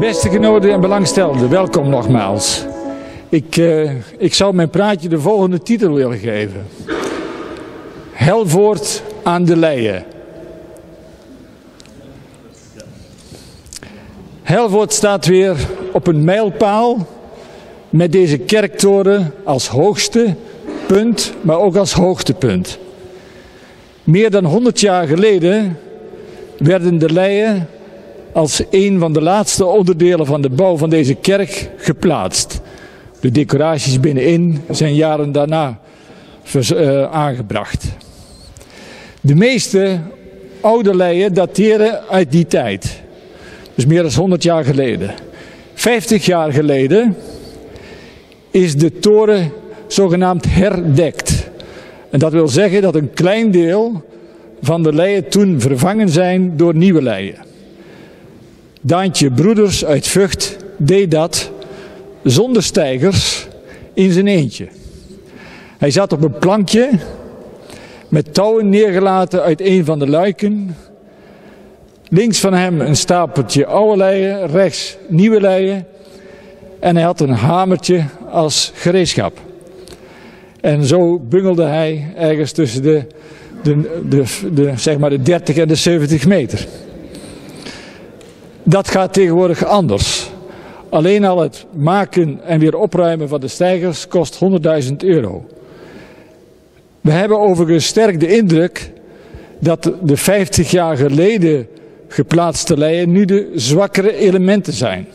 Beste genoten en belangstellenden, welkom nogmaals. Ik zou mijn praatje de volgende titel willen geven. Helvoort aan de Leie. Helvoort staat weer op een mijlpaal met deze kerktoren als hoogste punt, maar ook als hoogtepunt. Meer dan 100 jaar geleden werden de leien als een van de laatste onderdelen van de bouw van deze kerk geplaatst. De decoraties binnenin zijn jaren daarna aangebracht. De meeste oude leien dateren uit die tijd. Dus meer dan 100 jaar geleden. 50 jaar geleden is de toren zogenaamd herdekt. En dat wil zeggen dat een klein deel van de leien toen vervangen zijn door nieuwe leien. Daantje Broeders uit Vught deed dat zonder steigers in zijn eentje. Hij zat op een plankje met touwen neergelaten uit een van de luiken. Links van hem een stapeltje oude leien, rechts nieuwe leien. En hij had een hamertje als gereedschap. En zo bungelde hij ergens tussen de 30 en de 70 meter. Dat gaat tegenwoordig anders. Alleen al het maken en weer opruimen van de steigers kost €100.000. We hebben overigens sterk de indruk dat de 50 jaar geleden geplaatste leien nu de zwakkere elementen zijn.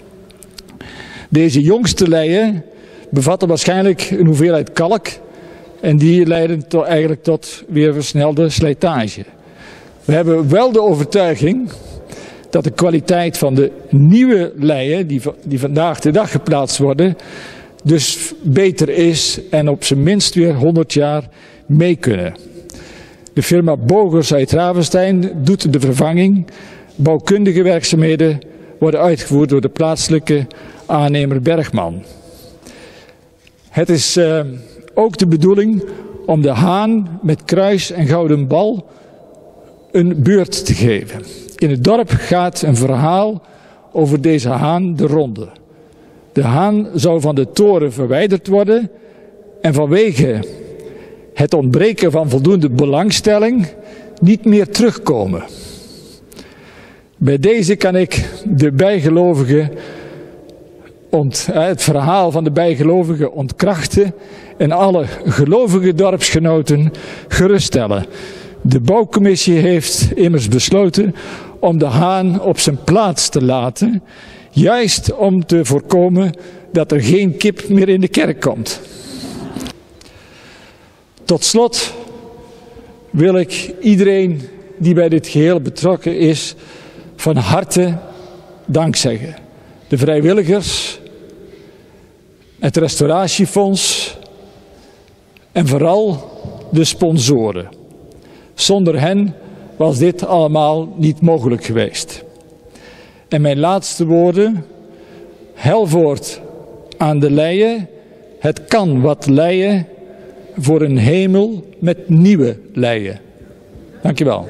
Deze jongste leien bevatten waarschijnlijk een hoeveelheid kalk en die leiden eigenlijk tot weer versnelde slijtage. We hebben wel de overtuiging dat de kwaliteit van de nieuwe leien die vandaag de dag geplaatst worden dus beter is en op zijn minst weer 100 jaar mee kunnen. De firma Bogers uit Ravenstein doet de vervanging. Bouwkundige werkzaamheden worden uitgevoerd door de plaatselijke aannemer Bergman. Het is ook de bedoeling om de haan met kruis en gouden bal een beurt te geven. In het dorp gaat een verhaal over deze haan de ronde. De haan zou van de toren verwijderd worden en vanwege het ontbreken van voldoende belangstelling niet meer terugkomen. Bij deze kan ik de bijgelovigen het verhaal van de bijgelovigen ontkrachten en alle gelovige dorpsgenoten geruststellen. De bouwcommissie heeft immers besloten om de haan op zijn plaats te laten, juist om te voorkomen dat er geen kip meer in de kerk komt. Tot slot wil ik iedereen die bij dit geheel betrokken is van harte dank zeggen. De vrijwilligers, het restauratiefonds en vooral de sponsoren. Zonder hen was dit allemaal niet mogelijk geweest. En mijn laatste woorden, Helvoort aan de leien, het kan wat leien voor een hemel met nieuwe leien. Dank je wel.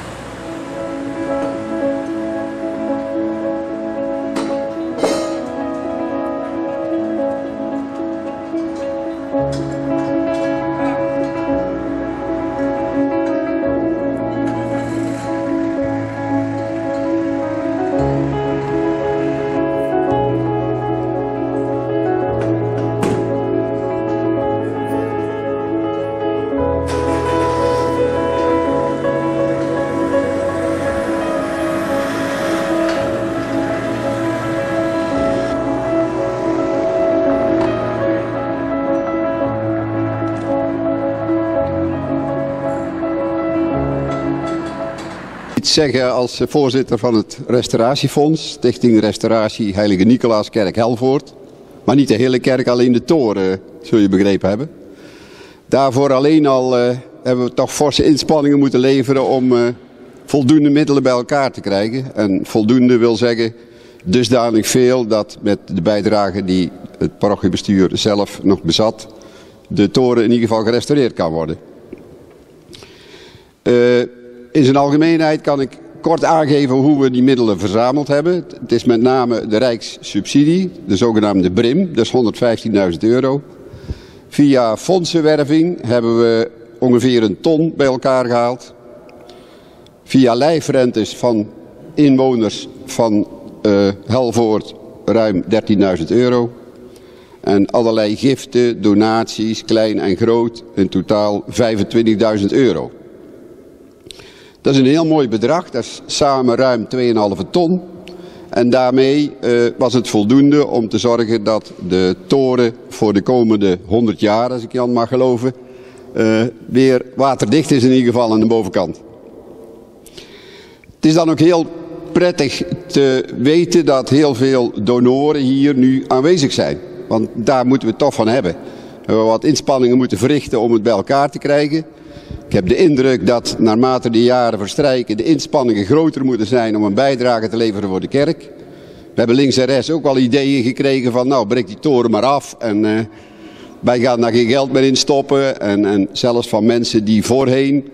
Zeggen als voorzitter van het restauratiefonds, Stichting Restauratie Heilige Nicolaaskerk Helvoort. Maar niet de hele kerk, alleen de toren, zul je begrepen hebben. Daarvoor alleen al hebben we toch forse inspanningen moeten leveren om voldoende middelen bij elkaar te krijgen. En voldoende wil zeggen dusdanig veel dat met de bijdrage die het parochiebestuur zelf nog bezat, de toren in ieder geval gerestaureerd kan worden. In zijn algemeenheid kan ik kort aangeven hoe we die middelen verzameld hebben. Het is met name de rijkssubsidie, de zogenaamde BRIM, dus €115.000. Via fondsenwerving hebben we ongeveer 1 ton bij elkaar gehaald. Via lijfrentes van inwoners van Helvoort ruim €13.000. En allerlei giften, donaties, klein en groot, in totaal €25.000. Dat is een heel mooi bedrag, dat is samen ruim 2,5 ton. En daarmee was het voldoende om te zorgen dat de toren voor de komende 100 jaar, als ik Jan mag geloven, weer waterdicht is in ieder geval aan de bovenkant. Het is dan ook heel prettig te weten dat heel veel donoren hier nu aanwezig zijn. Want daar moeten we het toch van hebben. We hebben wat inspanningen moeten verrichten om het bij elkaar te krijgen. Ik heb de indruk dat naarmate de jaren verstrijken de inspanningen groter moeten zijn om een bijdrage te leveren voor de kerk. We hebben links en rechts ook wel ideeën gekregen van nou breek die toren maar af en wij gaan daar geen geld meer in stoppen. En zelfs van mensen die voorheen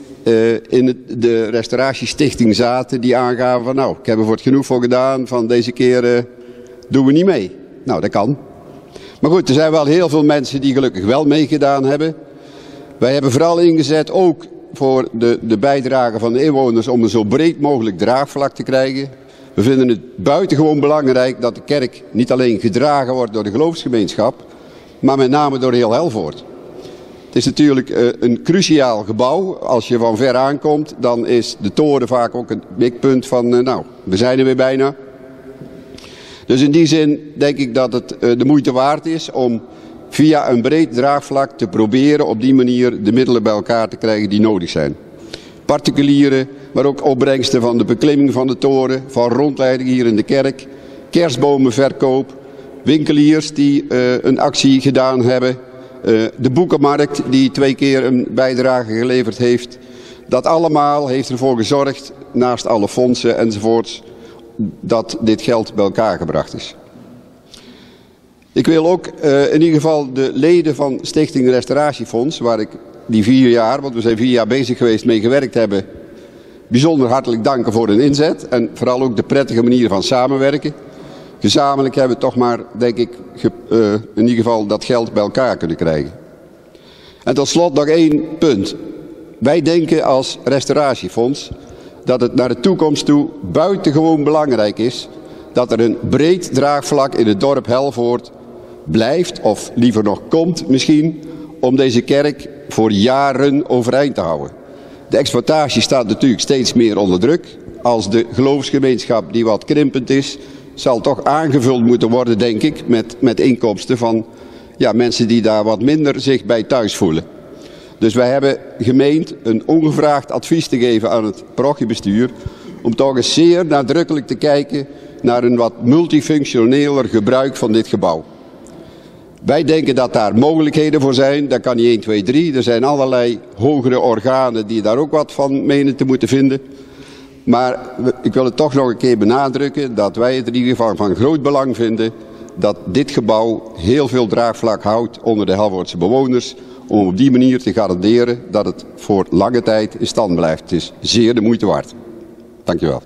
in de restauratiestichting zaten die aangaven van nou ik heb er voor het genoeg voor gedaan van deze keer doen we niet mee. Nou dat kan. Maar goed, er zijn wel heel veel mensen die gelukkig wel meegedaan hebben. Wij hebben vooral ingezet ook voor de bijdrage van de inwoners om een zo breed mogelijk draagvlak te krijgen. We vinden het buitengewoon belangrijk dat de kerk niet alleen gedragen wordt door de geloofsgemeenschap, maar met name door heel Helvoort. Het is natuurlijk een cruciaal gebouw. Als je van ver aankomt, dan is de toren vaak ook een mikpunt van nou, we zijn er weer bijna. Dus in die zin denk ik dat het de moeite waard is om via een breed draagvlak te proberen op die manier de middelen bij elkaar te krijgen die nodig zijn. Particulieren, maar ook opbrengsten van de beklimming van de toren, van rondleiding hier in de kerk, kerstbomenverkoop, winkeliers die een actie gedaan hebben, de boekenmarkt die 2 keer een bijdrage geleverd heeft. Dat allemaal heeft ervoor gezorgd, naast alle fondsen enzovoorts, dat dit geld bij elkaar gebracht is. Ik wil ook in ieder geval de leden van Stichting Restauratiefonds, waar ik die 4 jaar, want we zijn 4 jaar bezig geweest, mee gewerkt hebben, bijzonder hartelijk danken voor hun inzet en vooral ook de prettige manier van samenwerken. Gezamenlijk hebben we toch maar, denk ik, in ieder geval dat geld bij elkaar kunnen krijgen. En tot slot nog 1 punt. Wij denken als restauratiefonds dat het naar de toekomst toe buitengewoon belangrijk is dat er een breed draagvlak in het dorp Helvoort blijft, of liever nog komt misschien, om deze kerk voor jaren overeind te houden. De exploitatie staat natuurlijk steeds meer onder druk. Als de geloofsgemeenschap die wat krimpend is, zal toch aangevuld moeten worden, denk ik, met inkomsten van mensen die daar wat minder zich bij thuis voelen. Dus wij hebben gemeend een ongevraagd advies te geven aan het parochiebestuur om toch eens zeer nadrukkelijk te kijken naar een wat multifunctioneler gebruik van dit gebouw. Wij denken dat daar mogelijkheden voor zijn. Dat kan niet 1, 2, 3. Er zijn allerlei hogere organen die daar ook wat van menen te moeten vinden. Maar ik wil het toch nog een keer benadrukken dat wij het in ieder geval van groot belang vinden dat dit gebouw heel veel draagvlak houdt onder de Helvoortse bewoners, om op die manier te garanderen dat het voor lange tijd in stand blijft. Het is zeer de moeite waard. Dank u wel.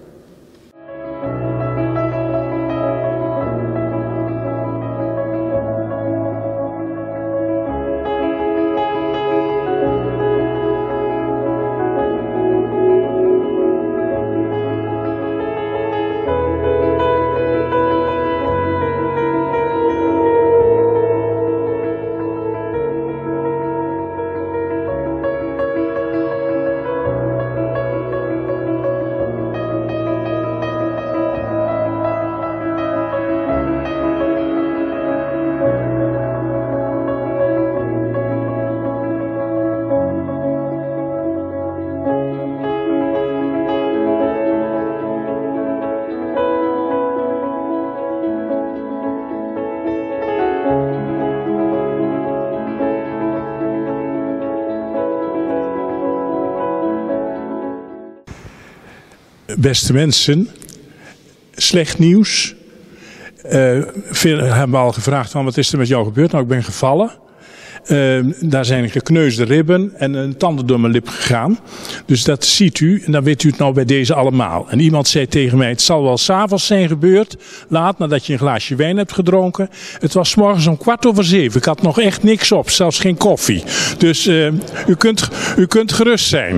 Beste mensen, slecht nieuws. Veel hebben al gevraagd van wat is er met jou gebeurd? Nou, ik ben gevallen. Daar zijn gekneusde ribben en een tanden door mijn lip gegaan. Dus dat ziet u en dan weet u het nou bij deze allemaal. En iemand zei tegen mij, het zal wel 's avonds zijn gebeurd, laat nadat je een glaasje wijn hebt gedronken. Het was 's morgens om 6:15. Ik had nog echt niks op, zelfs geen koffie. Dus u kunt gerust zijn.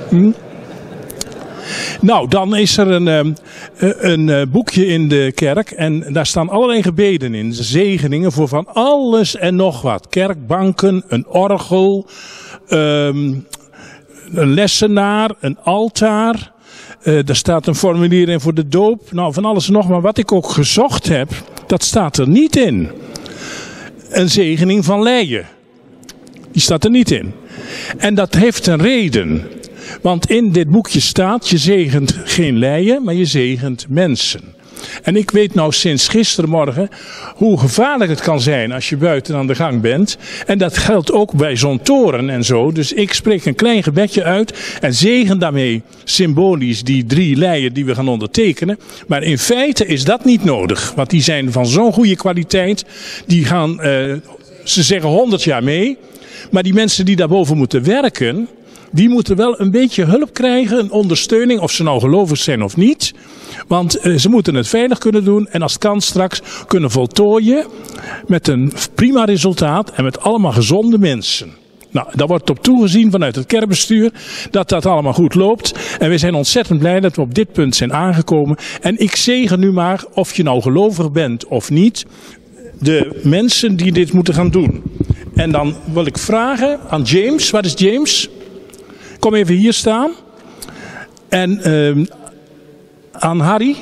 Nou, dan is er een boekje in de kerk en daar staan allerlei gebeden in. Zegeningen voor van alles en nog wat. Kerkbanken, een orgel, een lessenaar, een altaar. Er staat een formulier in voor de doop. Nou, van alles en nog maar. Wat ik ook gezocht heb, dat staat er niet in. Een zegening van leien. Die staat er niet in. En dat heeft een reden. Want in dit boekje staat, je zegent geen leien, maar je zegent mensen. En ik weet nou sinds gistermorgen hoe gevaarlijk het kan zijn als je buiten aan de gang bent. En dat geldt ook bij zo'n toren en zo. Dus ik spreek een klein gebedje uit en zegen daarmee symbolisch die 3 leien die we gaan ondertekenen. Maar in feite is dat niet nodig, want die zijn van zo'n goede kwaliteit. Die gaan, ze zeggen 100 jaar mee. Maar die mensen die daarboven moeten werken, die moeten wel een beetje hulp krijgen, een ondersteuning, of ze nou gelovig zijn of niet. Want ze moeten het veilig kunnen doen en als het kan straks kunnen voltooien met een prima resultaat en met allemaal gezonde mensen. Nou, daar wordt op toegezien vanuit het kerkbestuur dat dat allemaal goed loopt. En we zijn ontzettend blij dat we op dit punt zijn aangekomen. En ik zegen nu maar, of je nou gelovig bent of niet, de mensen die dit moeten gaan doen. En dan wil ik vragen aan James. Waar is James? Kom even hier staan. En aan Harry.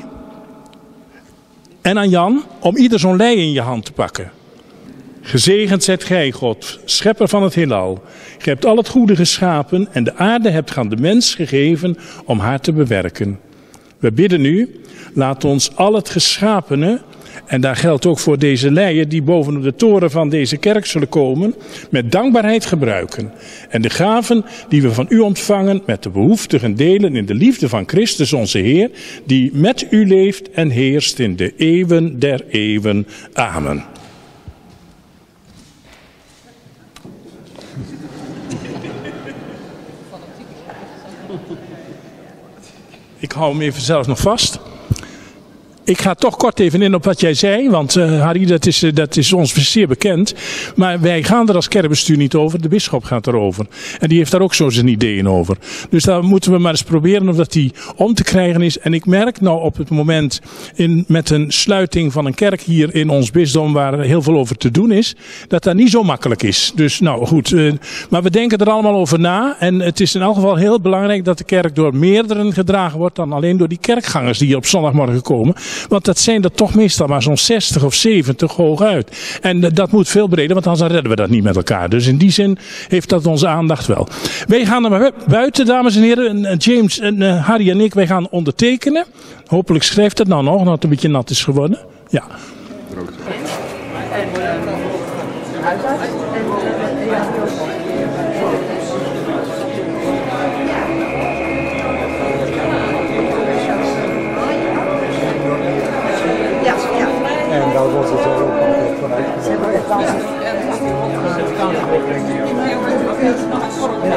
En aan Jan. Om ieder zo'n lei in je hand te pakken. Gezegend zijt gij, God, schepper van het heelal. Gij hebt al het goede geschapen en de aarde hebt aan de mens gegeven om haar te bewerken. We bidden nu, laat ons al het geschapene, en daar geldt ook voor deze leien die boven de toren van deze kerk zullen komen, met dankbaarheid gebruiken. En de gaven die we van u ontvangen met de behoeftigen delen in de liefde van Christus onze Heer, die met u leeft en heerst in de eeuwen der eeuwen. Amen. Ik hou hem even zelf nog vast. Ik ga toch kort even in op wat jij zei, want Harry, dat is ons zeer bekend. Maar wij gaan er als kerkbestuur niet over, de bisschop gaat erover. En die heeft daar ook zo zijn ideeën over. Dus daar moeten we maar eens proberen of dat die om te krijgen is. En ik merk nou op het moment met een sluiting van een kerk hier in ons bisdom, waar heel veel over te doen is, dat niet zo makkelijk is. Dus nou goed, maar we denken er allemaal over na. En het is in elk geval heel belangrijk dat de kerk door meerderen gedragen wordt dan alleen door die kerkgangers die hier op zondagmorgen komen. Want dat zijn er toch meestal maar zo'n 60 of 70 hooguit. En dat moet veel breder, want anders redden we dat niet met elkaar. Dus in die zin heeft dat onze aandacht wel. Wij gaan er maar buiten, dames en heren. James en Harry en ik, wij gaan ondertekenen. Hopelijk schrijft het nou nog, dat het een beetje nat is geworden. Ja. En daar wordt het ook altijd vanuit.